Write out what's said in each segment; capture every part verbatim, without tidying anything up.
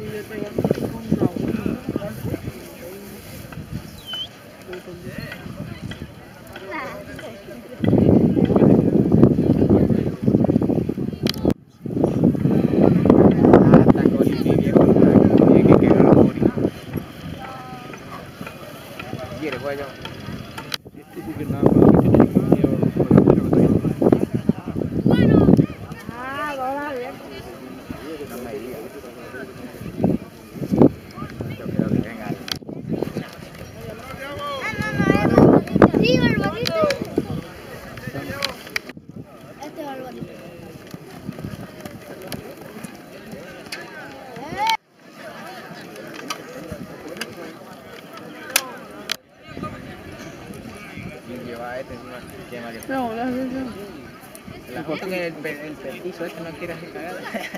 No, no, no, no. La foto que el, el petizo este no quiere hacer cagada.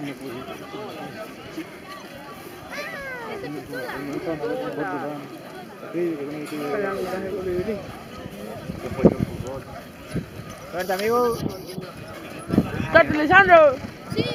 Suerte, amigo. ¡Suerte, Lisandro! Sí.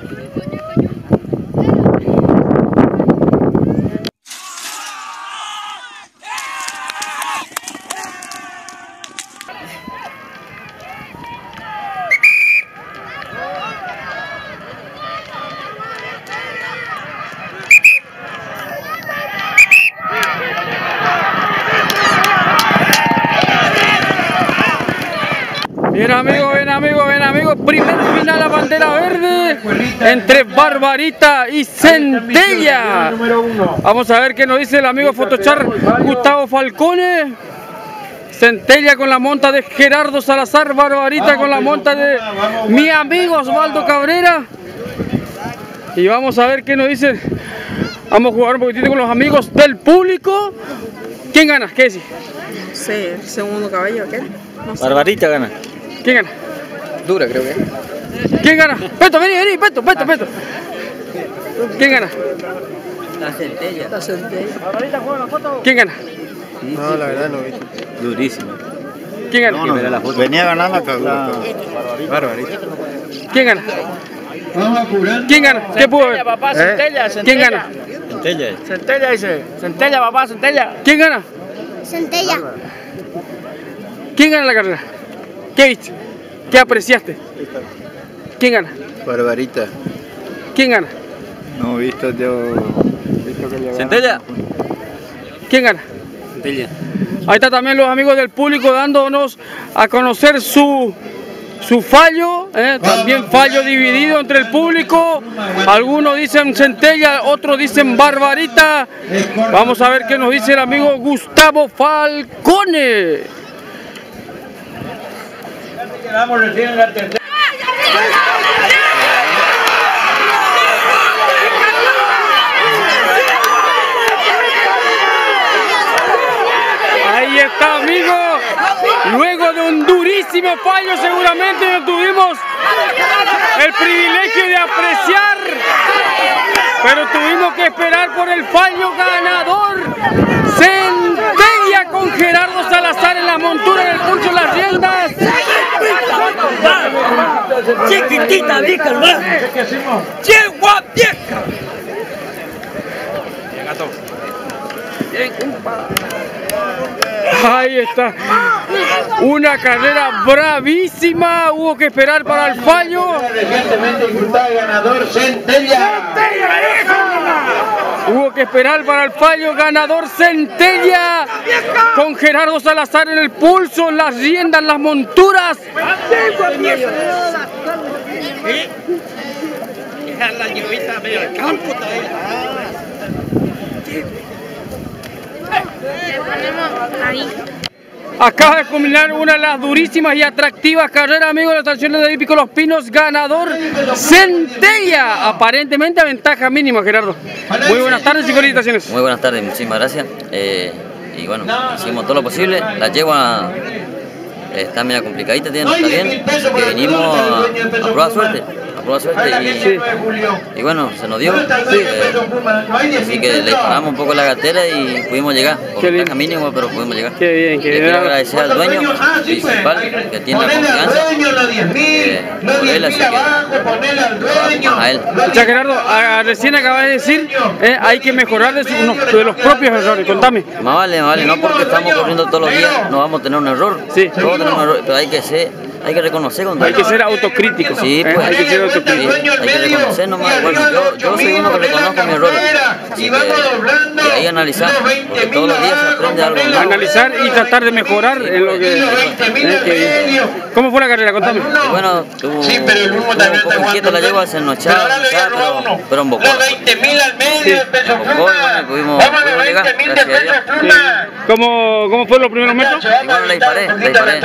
Bien amigo, bien amigo, bien amigo, primer final a bandera verde entre Barbarita y Centella. Vamos a ver qué nos dice el amigo Fotochar Gustavo Falcone. Centella con la monta de Gerardo Salazar, Barbarita con la monta de mi amigo Osvaldo Cabrera. Y vamos a ver qué nos dice. Vamos a jugar un poquitito con los amigos del público. ¿Quién gana? ¿Qué decís? No sé, el segundo caballo, ¿qué? No sé. Barbarita gana. ¿Quién gana? Dura, creo que. ¿Quién gana? Peto, vení, vení, Peto, Peto, Peto. ¿Quién gana? La Centella. La Centella. ¿Quién gana? No, la verdad no vi. Durísimo. ¿Quién gana? No, no, venía ganando acá. Barbarita. ¿Quién gana? ¿Quién gana? ¿Qué pudo ver? Papá, ¿Eh? Centella, ¿Quién Centella. gana? Centella. Centella dice. Centella, papá, Centella. ¿Quién gana? Centella. ¿Quién gana la carrera? ¿Qué viste? ¿Qué apreciaste? ¿Quién gana? Barbarita. ¿Quién gana? No he visto yo. Visto que le Centella. ¿Quién gana? Centella. Ahí está también los amigos del público dándonos a conocer su, su fallo, ¿eh? También fallo dividido entre el público. Algunos dicen Centella, otros dicen Barbarita. Vamos a ver qué nos dice el amigo Gustavo Falcone. Quedamos recién en la tercera. Ahí está, amigo. Luego de un durísimo fallo, seguramente no tuvimos el privilegio de apreciar, pero tuvimos que esperar por el fallo ganador. Centella con Gerardo Salazar en la montura del pulso, las riendas. Chiquitita, vieja, hermano. Yegua vieja. Ahí está. Una carrera bravísima. Hubo que esperar para el fallo. Recientemente inculpado ganador Centella. Hubo que esperar para el fallo ganador Centella con Gerardo Salazar en el pulso, las riendas, las monturas. La llevita medio al campo todavía. Acaba de culminar una de las durísimas y atractivas carreras, amigos, de las estaciones de Hípico Los Pinos, ganador Centella, aparentemente a ventaja mínima, Gerardo. Muy buenas tardes y felicitaciones. Muy buenas tardes, muchísimas gracias. Eh, y bueno, hicimos todo lo posible. La yegua eh, está media complicadita, está bien. Que vinimos a, a probar suerte, a prueba suerte y, Sí. y bueno, se nos dio. Eh, así que le disparamos un poco la gatera y pudimos llegar. Por Qué un bien. caja mínimo, pero pudimos llegar. Qué bien, qué Le bien. quiero agradecer al dueño principal que tiene la confianza eh, por él, así que a él. Ya Gerardo, a- recién acabas de decir, eh, hay que mejorar de, su- unos- de los propios errores, contame. Más vale, más vale, no porque estamos corriendo todos los días no vamos a tener un error. Sí. Todos tenemos un error, pero hay que ser, hay que reconocer cuando Hay que ser autocrítico. Sí, eh, pues hay que ser sí, autocrítico. hay que reconocer nomás. Bueno, yo, yo soy uno que reconozco mis errores. Así que, y ahí analizar, porque todos los días se aprende algo nuevo. Analizar y tratar de mejorar en lo que... eh, qué bien. ¿Cómo fue la carrera? Contame. Y bueno, tuvo, Sí, pero el humo tuvo también un poco está inquieto la aguantando. yegua, se ennochaba, Pero ahora le voy a robar pero, uno. pero en Bocó. Los veinte mil al medio de peso En Bocó, pluma. bueno, pudimos, Vamos a los pudimos llegar, veinte mil de gracias a peso Dios. pluma. ¿Cómo, ¿Cómo fueron los primeros metros? Y bueno, le disparé, le disparé.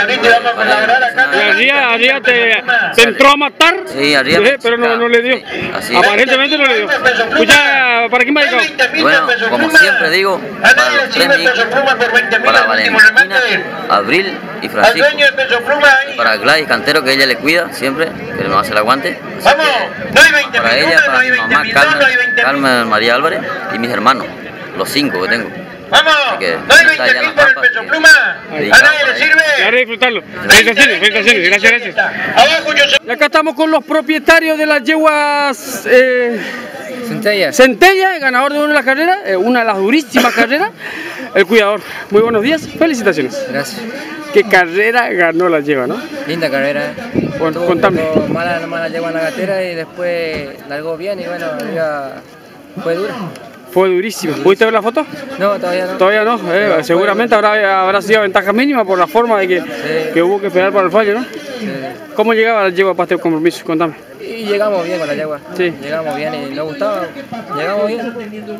Y arriba, arriba te, te entró a matar, Sí, arriba sí, me pero no, no le dio. Sí, así es. Aparentemente no le dio. Escucha, ¿para quién va dedicado? Y bueno, como siempre digo, para los tres micos, para Valentina, Abril y Al Francisco. dueño de peso pluma ahí. Para Gladys Cantero, que ella le cuida siempre, que nos hace el aguante. Así Vamos, que, no hay veinte para mil ella, uno, no para hay mi veinte mamá mil dos, no hay Carmen, veinte mil. Carmen María Álvarez y mis hermanos, los cinco que tengo. Vamos, que no hay está veinte allá mil en por la el pampa, peso que- pluma. A dedicado nadie por le ahí. sirve. Claro, disfrutarlo. Felicitaciones, felicitaciones, gracias, gracias. Abajo yo sé. Y acá estamos con los propietarios de las yeguas eh, Centella. Centella, ganador de una de las carreras, eh, una de las durísimas carreras, el cuidador. Muy buenos días, felicitaciones. Gracias. ¿Qué carrera ganó la yegua, no? Linda carrera. Bueno, Tuvo contame. un poco mala, mala yegua en la gatera y después largó bien y bueno, ya fue dura. Fue durísimo. ¿Pudiste ver la foto? No, todavía no. Todavía no, eh, Pero seguramente fue- habrá, habrá sido ventaja mínima por la forma de que, que hubo que esperar para el fallo, ¿no? Sí. ¿Cómo llegaba la yegua para este compromiso? Contame. Y llegamos bien con la yegua. Sí. Llegamos bien y nos gustaba. Llegamos bien.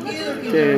Que-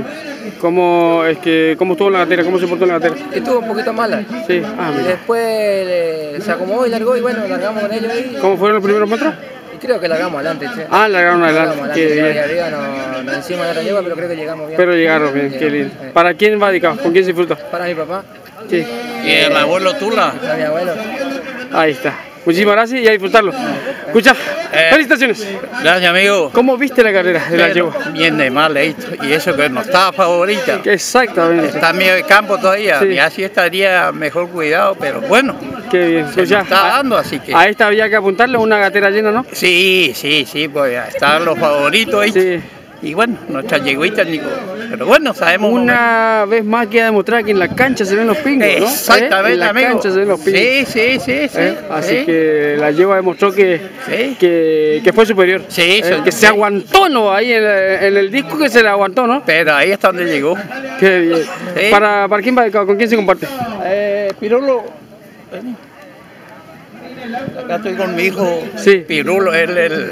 ¿Cómo, es que, ¿Cómo estuvo en la gatera? ¿Cómo se portó en la gatera? Estuvo un poquito mala. Sí, ah, Y mira. después eh, se acomodó y largó y bueno, largamos con ellos ahí. ¿Cómo fueron los primeros metros? Y creo que largamos adelante, che. Ah, largaron adelante, Largamos qué adelante. bien. Y arriba no, no encima de la yegua, pero creo que llegamos bien. Pero llegaron bien, qué lindo. Eh, ¿Para quién va dedicado? ¿Con quién se disfruta? Para mi papá, Sí, Y el abuelo Tula. para mi abuelo. ahí está. Muchísimas gracias y a disfrutarlo. Escucha, Eh. felicitaciones. Gracias, amigo. ¿Cómo viste la carrera de la yegua? Bien de mal esto. Y eso que no estaba favorita. Exactamente. Está en medio de campo todavía. Sí. Y así estaría mejor cuidado, pero bueno. Qué bien. Se Escucha, nos está a- dando, así que. a esta había que apuntarle una gatera llena, ¿no? Sí, sí, sí, pues están los favoritos ahí. Sí. Y bueno, nuestra yeguita, Nico. Pero bueno, sabemos. Una vez más queda demostrada que en la cancha se ven los pingos, ¿no? Exactamente, ¿Eh? En la amigo. cancha se ven los pingos. Sí, sí, sí, sí. ¿Eh? Así sí. que la yegua demostró que, Sí. que, que fue superior. Sí, ¿Eh? sí, que sí. se aguantó, ¿no? Ahí en, en el disco que se le aguantó, ¿no? Pero ahí está donde llegó. Qué bien. Sí. ¿Para, ¿Para quién va dedicado? ¿Con quién se comparte? Eh, Pirulo. ven. Acá estoy con mi hijo. Sí. Pirulo, él el.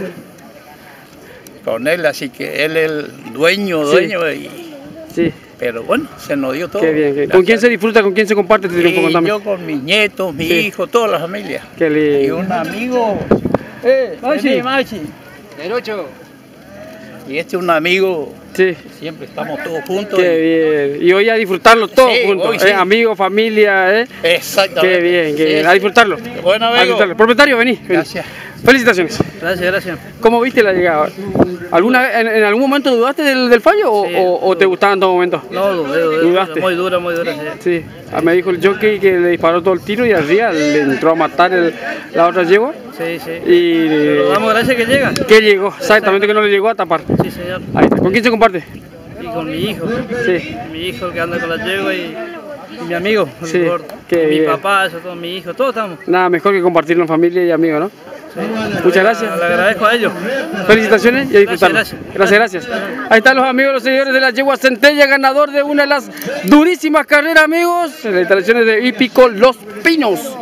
Con él, así que él es el dueño, Sí. dueño. Y, Sí, pero bueno, se nos dio todo. qué bien. qué- ¿Con Gracias. quién se disfruta? ¿Con quién se comparte este triunfo? Y Contame. yo con mis nietos, mi Sí. hijo, toda la familia. Qué Y lindo. un amigo. Eh, Machi. vení, Machi. Derecho. Y este es un amigo, Sí, siempre estamos todos juntos. qué bien. Y hoy a disfrutarlo todos Sí, juntos. hoy sí. ¿Eh? Amigos, familia, ¿eh? y- Exactamente. Qué bien, qué Sí, bien. A sí. disfrutarlo. Bueno, A amigo. disfrutarlo. Propietario, vení. vení. Gracias. Felicitaciones. Gracias, gracias. ¿Cómo viste la llegada? ¿Alguna vez, en, en algún momento dudaste del, del fallo o, Sí, o- o te gustaba en todo momento? No, dudé, dudé. ¿Dudaste? Muy dura, muy dura. Sí. Sí, ah, me dijo el jockey que le disparó todo el tiro y arriba le entró a matar el- la otra yegua Sí, sí. y Pero damos gracias que llega. que llegó, exactamente que no le llegó a tapar. Sí, señor. Ahí está. ¿Con quién se comparte? Y con mi hijo. Sí, Mi hijo que anda con la yegua y, y mi amigo, el Sí, gordo. qué mi bien. papá, eso, todo, mi hijo, todos estamos. nada mejor que compartirlo en familia y amigos, ¿no? Muchas gracias. Le agradezco a ellos. Felicitaciones y a disfrutarlo. Gracias, Gracias, gracias. Ahí están los amigos, los seguidores de la yegua Centella, ganador de una de las durísimas carreras, amigos, en las instalaciones de Hípico Los Pinos.